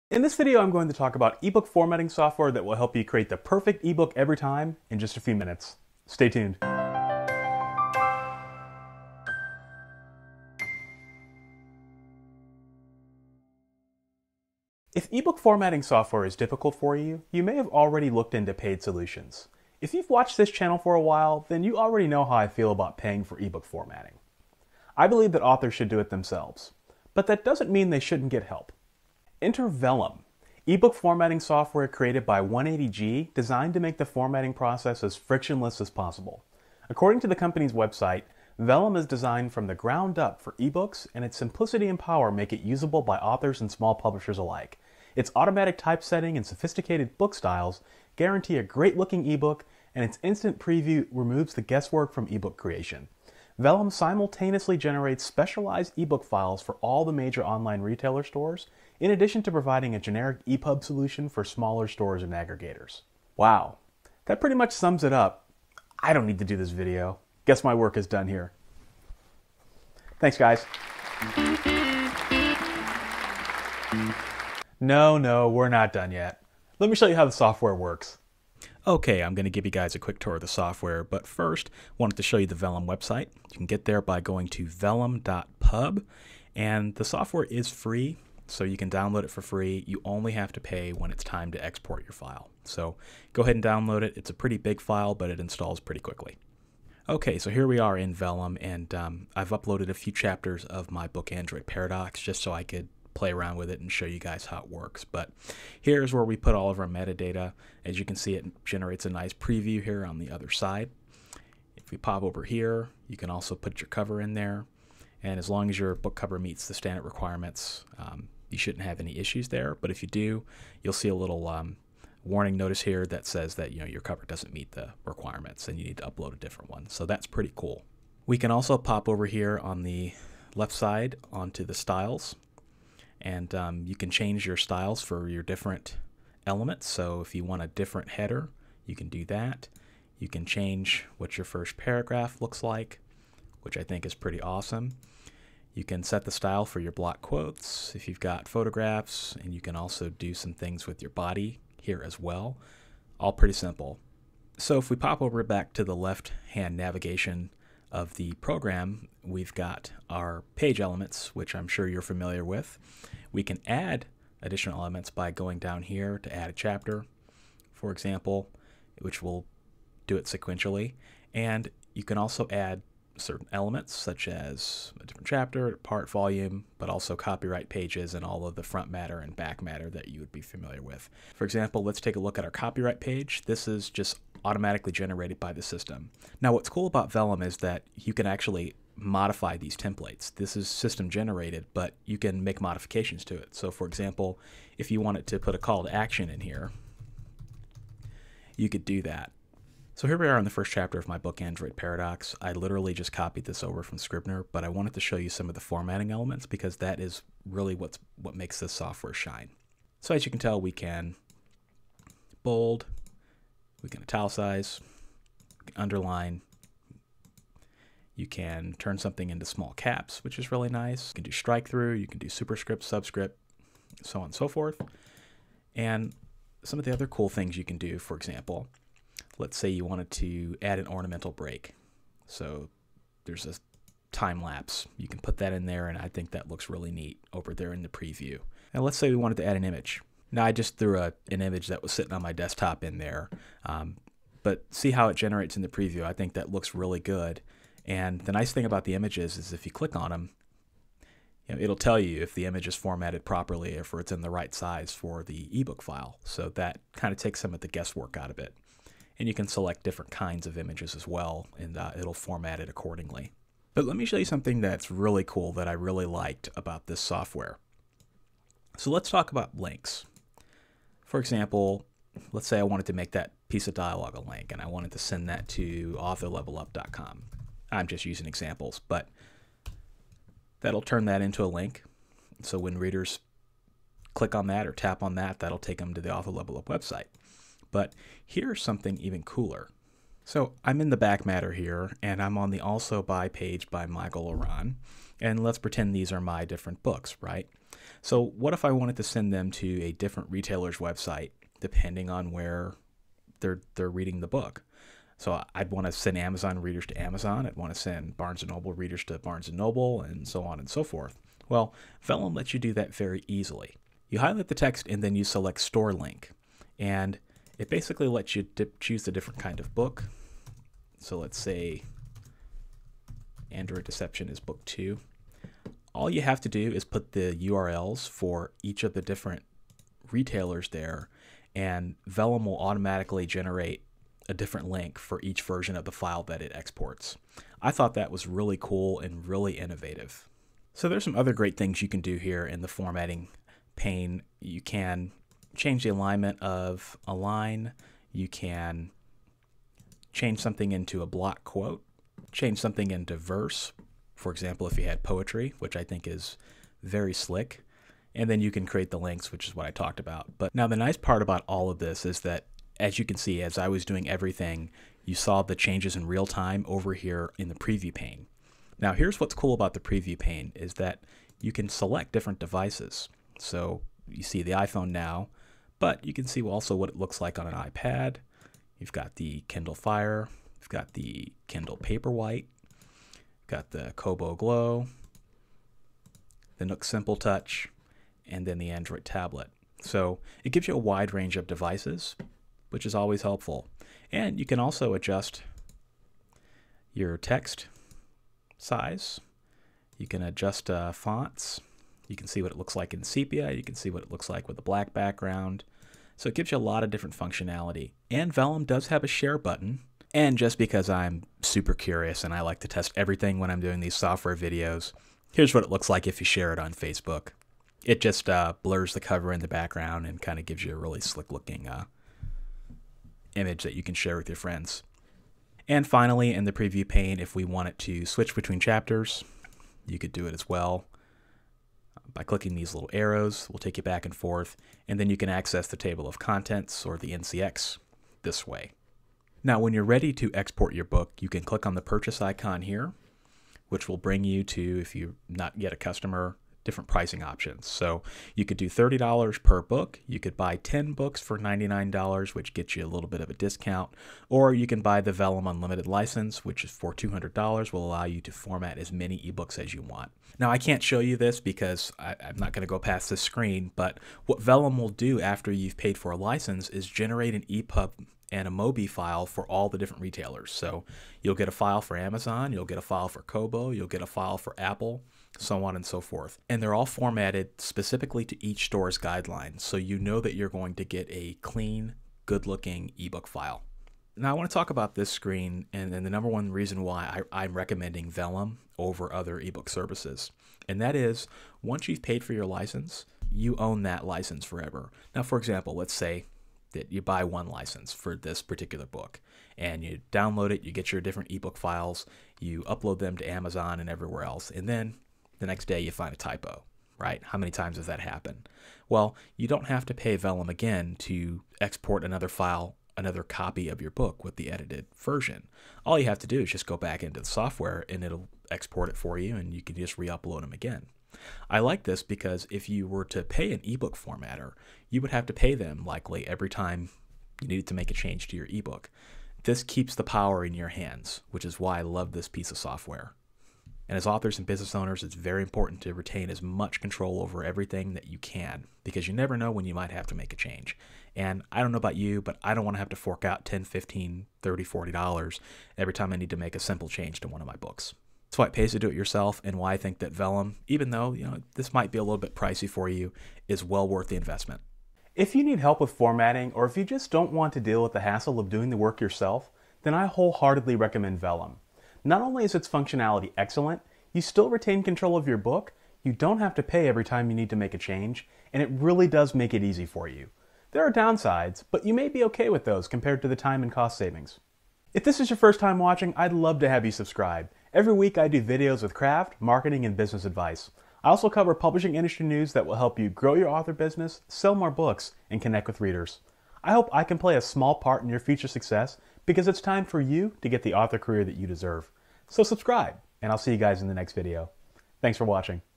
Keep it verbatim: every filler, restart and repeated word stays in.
In this video, I'm going to talk about ebook formatting software that will help you create the perfect ebook every time in just a few minutes. Stay tuned. If ebook formatting software is difficult for you, you may have already looked into paid solutions. If you've watched this channel for a while, then you already know how I feel about paying for ebook formatting. I believe that authors should do it themselves, but that doesn't mean they shouldn't get help. Enter Vellum, ebook formatting software created by one eighty G, designed to make the formatting process as frictionless as possible. According to the company's website, Vellum is designed from the ground up for ebooks, and its simplicity and power make it usable by authors and small publishers alike. Its automatic typesetting and sophisticated book styles guarantee a great-looking ebook, and its instant preview removes the guesswork from ebook creation. Vellum simultaneously generates specialized ebook files for all the major online retailer stores, in addition to providing a generic E P U B solution for smaller stores and aggregators. Wow, that pretty much sums it up. I don't need to do this video. Guess my work is done here. Thanks, guys. No, no, we're not done yet. Let me show you how the software works. Okay, I'm going to give you guys a quick tour of the software, but first, wanted to show you the Vellum website. You can get there by going to vellum dot pub, and the software is free, so you can download it for free. You only have to pay when it's time to export your file. So go ahead and download it. It's a pretty big file, but it installs pretty quickly. Okay, so here we are in Vellum, and um, I've uploaded a few chapters of my book Android Paradox just so I could play around with it and show you guys how it works. But here's where we put all of our metadata. As you can see, it generates a nice preview here on the other side. If we pop over here, you can also put your cover in there, and as long as your book cover meets the standard requirements, um, you shouldn't have any issues there. But if you do, you'll see a little um, warning notice here that says that you know your cover doesn't meet the requirements and you need to upload a different one. So that's pretty cool. We can also pop over here on the left side onto the styles, and um, you can change your styles for your different elements. So if you want a different header, you can do that. You can change what your first paragraph looks like, which I think is pretty awesome. You can set the style for your block quotes if you've got photographs, and you can also do some things with your body here as well. All pretty simple. So if we pop over back to the left-hand navigation of the program, we've got our page elements, which I'm sure you're familiar with. We can add additional elements by going down here to add a chapter, for example, which will do it sequentially. And you can also add certain elements such as a different chapter, part, volume, but also copyright pages and all of the front matter and back matter that you would be familiar with. For example, let's take a look at our copyright page. This is just automatically generated by the system. Now, what's cool about Vellum is that you can actually modify these templates. This is system generated, but you can make modifications to it. So for example, if you wanted to put a call to action in here, you could do that. So here we are in the first chapter of my book Android Paradox. I literally just copied this over from Scrivener, but I wanted to show you some of the formatting elements because that is really what's what makes this software shine. So as you can tell, we can bold, we can italicize, we can underline, you can turn something into small caps, which is really nice. You can do strike through, you can do superscript, subscript, so on and so forth. And some of the other cool things you can do, for example, let's say you wanted to add an ornamental break. So there's a time lapse. You can put that in there, and I think that looks really neat over there in the preview. And let's say we wanted to add an image. Now I just threw a, an image that was sitting on my desktop in there, um, but see how it generates in the preview. I think that looks really good. And the nice thing about the images is if you click on them, you know, it'll tell you if the image is formatted properly, if it's in the right size for the ebook file. So that kind of takes some of the guesswork out of it. And you can select different kinds of images as well, and uh, it'll format it accordingly. But let me show you something that's really cool that I really liked about this software. So let's talk about links. For example, let's say I wanted to make that piece of dialogue a link, and I wanted to send that to author level up dot com. I'm just using examples, but that'll turn that into a link. So when readers click on that or tap on that, that'll take them to the Author Level Up website. But here's something even cooler. So I'm in the back matter here, and I'm on the Also Buy page by Michael Oran. And let's pretend these are my different books, right? So what if I wanted to send them to a different retailer's website depending on where they're they're reading the book? So I'd want to send Amazon readers to Amazon. I'd want to send Barnes and Noble readers to Barnes and Noble, and so on and so forth. Well, Vellum lets you do that very easily. You highlight the text and then you select Store Link. And it basically lets you dip, choose a different kind of book. So let's say Android Deception is book two. All you have to do is put the U R Ls for each of the different retailers there, and Vellum will automatically generate a different link for each version of the file that it exports. I thought that was really cool and really innovative. So there's some other great things you can do here in the formatting pane. You can change the alignment of a line. You can change something into a block quote, change something into verse. For example, if you had poetry, which I think is very slick, and then you can create the links, which is what I talked about. But now the nice part about all of this is that, as you can see, as I was doing everything, you saw the changes in real time over here in the preview pane. Now here's what's cool about the preview pane is that you can select different devices. So you see the iPhone now, but you can see also what it looks like on an iPad. You've got the Kindle Fire, you've got the Kindle Paperwhite, got the Kobo Glow, the Nook Simple Touch, and then the Android tablet. So it gives you a wide range of devices, which is always helpful. And you can also adjust your text size. You can adjust uh, fonts. You can see what it looks like in sepia. You can see what it looks like with a black background. So it gives you a lot of different functionality. And Vellum does have a share button. And just because I'm super curious and I like to test everything when I'm doing these software videos, here's what it looks like if you share it on Facebook. It just uh, blurs the cover in the background and kind of gives you a really slick looking uh, image that you can share with your friends. And finally, in the preview pane, if we wanted to switch between chapters, you could do it as well. By clicking these little arrows, we'll take you back and forth, and then you can access the table of contents or the N C X this way. Now, when you're ready to export your book, you can click on the purchase icon here, which will bring you to, if you're not yet a customer, different pricing options. So you could do thirty dollars per book. You could buy ten books for ninety-nine dollars, which gets you a little bit of a discount. Or you can buy the Vellum Unlimited license, which is for two hundred dollars, will allow you to format as many ebooks as you want. Now, I can't show you this because I, I'm not going to go past this screen, but what Vellum will do after you've paid for a license is generate an E P U B and a Mobi file for all the different retailers. So you'll get a file for Amazon, you'll get a file for Kobo, you'll get a file for Apple, so on and so forth. And they're all formatted specifically to each store's guidelines, so you know that you're going to get a clean, good-looking ebook file. Now I want to talk about this screen and, and the number one reason why I, I'm recommending Vellum over other ebook services. And that is, once you've paid for your license, you own that license forever. Now, for example, let's say that you buy one license for this particular book and you download it, you get your different ebook files, you upload them to Amazon and everywhere else, and then the next day you find a typo, right? How many times has that happened? Well, you don't have to pay Vellum again to export another file, another copy of your book with the edited version. All you have to do is just go back into the software and it'll export it for you and you can just re-upload them again. I like this because if you were to pay an ebook formatter, you would have to pay them likely every time you needed to make a change to your ebook. This keeps the power in your hands, which is why I love this piece of software. And as authors and business owners, it's very important to retain as much control over everything that you can, because you never know when you might have to make a change. And I don't know about you, but I don't want to have to fork out ten, fifteen, thirty, forty dollars every time I need to make a simple change to one of my books. That's why it pays to do it yourself, and why I think that Vellum, even though you know this might be a little bit pricey for you, is well worth the investment. If you need help with formatting, or if you just don't want to deal with the hassle of doing the work yourself, then I wholeheartedly recommend Vellum. Not only is its functionality excellent, you still retain control of your book, you don't have to pay every time you need to make a change, and it really does make it easy for you. There are downsides, but you may be okay with those compared to the time and cost savings. If this is your first time watching, I'd love to have you subscribe. Every week I do videos with craft, marketing, and business advice. I also cover publishing industry news that will help you grow your author business, sell more books, and connect with readers. I hope I can play a small part in your future success, because it's time for you to get the author career that you deserve. So subscribe, and I'll see you guys in the next video. Thanks for watching.